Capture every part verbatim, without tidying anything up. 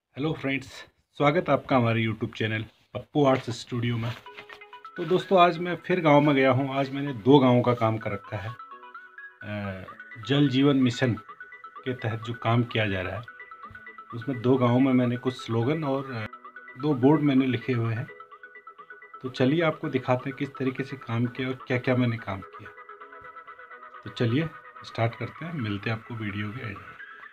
Hello friends, स्वागत है आपका हमारे YouTube channel Pappu arts studio में। तो दोस्तों, आज मैं फिर गांव में गया हूं। आज मैंने दो गांवों का काम कर रखा है। अ, जल जीवन मिशन के तहत जो काम किया जा रहा है, उसमें दो गांवों में मैंने कुछ स्लोगन और अ, दो बोर्ड मैंने लिखे हुए हैं। तो चलिए आपको दिखाते हैं किस तरीके से काम किया और क्या क्या मैंने काम किया। तो चलिए स्टार्ट करते हैं, मिलते हैं आपको वीडियो के एंड में।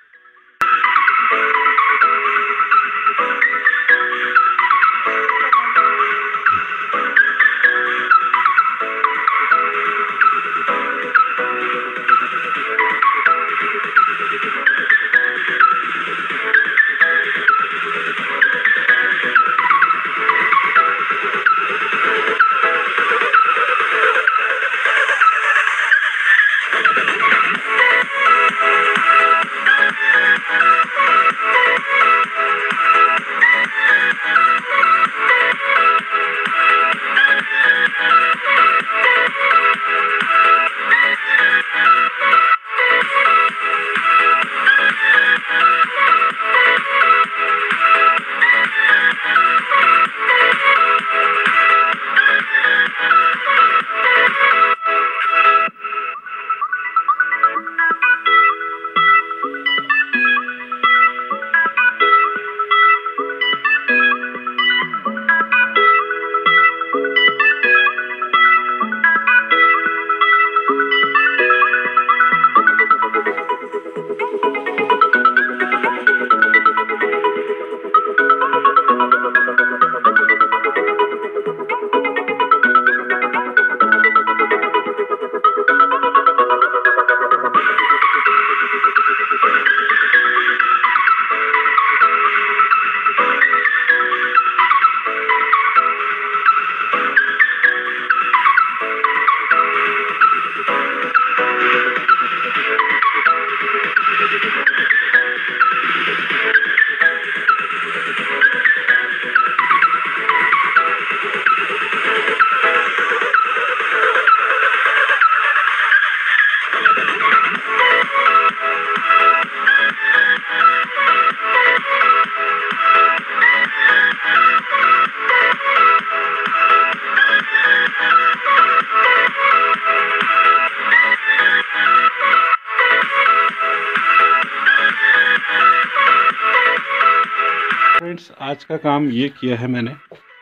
फ्रेंड्स, आज का काम ये किया है मैंने।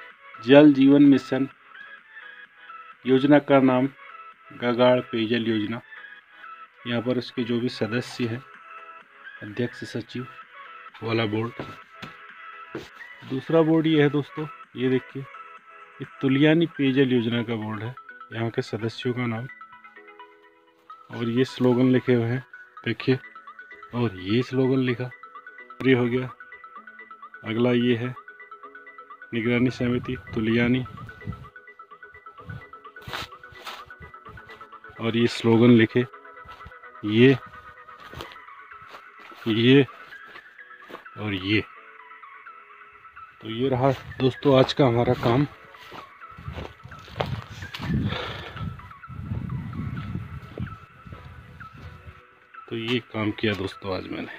जल जीवन मिशन योजना का नाम गगाड़ पेयजल योजना। यहाँ पर उसके जो भी सदस्य हैं, अध्यक्ष, सचिव वाला बोर्ड। दूसरा बोर्ड ये है दोस्तों, ये देखिए, ये तुलियानी पेयजल योजना का बोर्ड है। यहाँ के सदस्यों का नाम और ये स्लोगन लिखे हुए हैं, देखिए। और ये स्लोगन लिखा, ये हो गया। अगला ये है निगरानी समिति तुलियानी, और ये स्लोगन लिखे, ये ये और ये। तो ये रहा दोस्तों आज का हमारा काम। तो ये काम किया दोस्तों आज मैंने।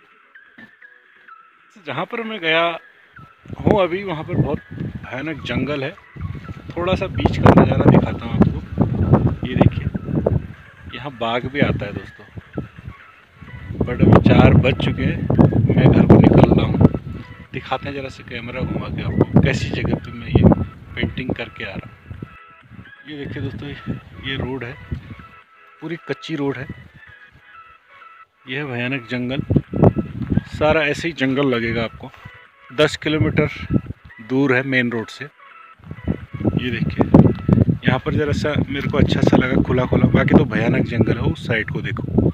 जहाँ पर मैं गया हूँ अभी, वहाँ पर बहुत भयानक जंगल है। थोड़ा सा बीच का नज़ारा दिखाता हूँ आपको। ये देखिए, यहाँ बाघ भी आता है दोस्तों। बट अभी चार बज चुके हैं, मैं घर को निकल रहा हूँ। दिखाते हैं जरा से कैमरा घुमा के आपको कैसी जगह पे मैं ये पेंटिंग करके आ रहा हूँ। ये देखिए दोस्तों, ये रोड है, पूरी कच्ची रोड है। यह है भयानक जंगल। सारा ऐसे ही जंगल लगेगा आपको। दस किलोमीटर दूर है मेन रोड से। ये देखिए, यहाँ पर जरा सा मेरे को अच्छा सा लगा, खुला खुला। बाकी तो भयानक जंगल है। उस साइड को देखो,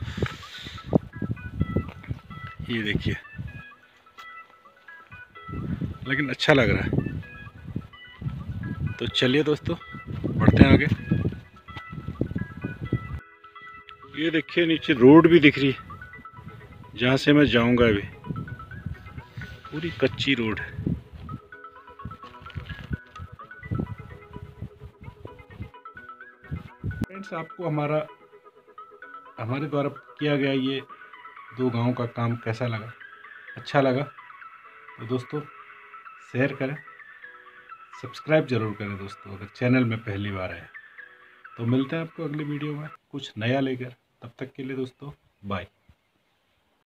ये देखिए, लेकिन अच्छा लग रहा है। तो चलिए दोस्तों, बढ़ते हैं आगे। ये देखिए, नीचे रोड भी दिख रही है जहाँ से मैं जाऊंगा। अभी पूरी कच्ची रोड है। फ्रेंड्स, आपको हमारा हमारे द्वारा किया गया ये दो गांव का काम कैसा लगा? अच्छा लगा तो दोस्तों शेयर करें, सब्सक्राइब जरूर करें दोस्तों अगर चैनल में पहली बार आए। तो मिलते हैं आपको अगली वीडियो में कुछ नया लेकर। तब तक के लिए दोस्तों बाय।